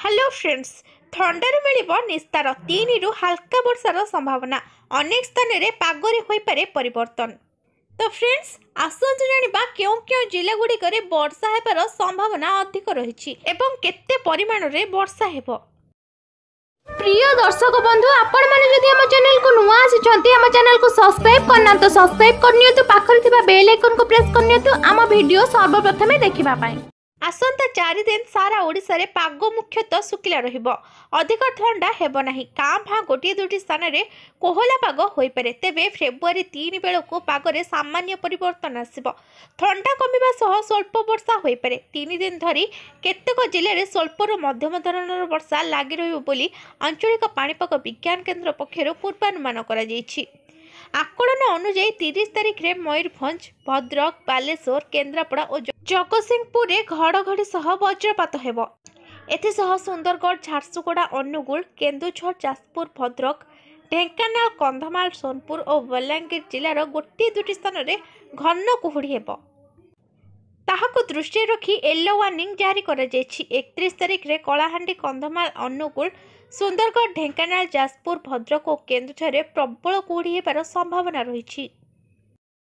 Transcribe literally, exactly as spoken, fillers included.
Hello friends थंडार मिलिबो निस्तार तीन रु हल्का वर्षार संभावना अनेक स्थान रे पागरे होई पारे परिवर्तन। तो फ्रेंड्स आसंतु जानिबा केउ केउ जिला गुडी करे वर्षा हेबार संभावना अधिक रहिछि एवं केते परिमाण रे वर्षा हेबो। प्रिय दर्शक बंधु आपण माने जदि हम चैनल को नुआ आछिछंती हम चैनल को सब्सक्राइब करना तो सब्सक्राइब करनियतु पाखरे थिबा बेल आइकन को प्रेस करनियतु आम वीडियो सर्वप्रथमे देखिबा पाई। आसंता चार दिन सारा ओडिशा रे पाग मुख्यतः सुखिला रहिबो। अधिक ठंडा हेबो नाही। कां भां गोटे दुटी स्थान रे कोहला पाग होई पारे। तेबे फेब्रुआरी तीन बेलको पागरे सामान्य परिवर्तन आसिबो। ठंडा कमिबा सह स्वल्प वर्षा होई पारे। तीन दिन धरी केतेक जिल्ला रे स्वल्परु मध्यम धरणर वर्षा लागि रहिबो बोली आंचलिक पाणीपाग विज्ञान केन्द्र पक्षरु पूर्वानुमान करा जायछि। आकलन अनुଯାयी तीस तारिख रे मयूरभंज भद्रक बालेश्वर केन्द्रापड़ा और जगतसिंहपुर रे घड़घड़ी सह वज्रपात हेबो। एथिसह सुंदरगढ़ झारसुगुड़ा अनुगुल केन्दुझर जाजपुर भद्रक ढेंकानाल कंधमाल सोनपुर और बलांगीर जिलार गोटे दुटी स्थान रे घन कुहुड़ी हेबो। ताहाको दृष्टि रखी येलो वार्निंग जारी करा जायछि। एकतीस तारिख रे कलाहांडी कंधमाल अनुगुल सुंदरगढ़ ढेंकानाल जाजपुर भद्रक और केन्दुझर रे प्रबल कुहुड़ी हेबार संभावना रहिछि।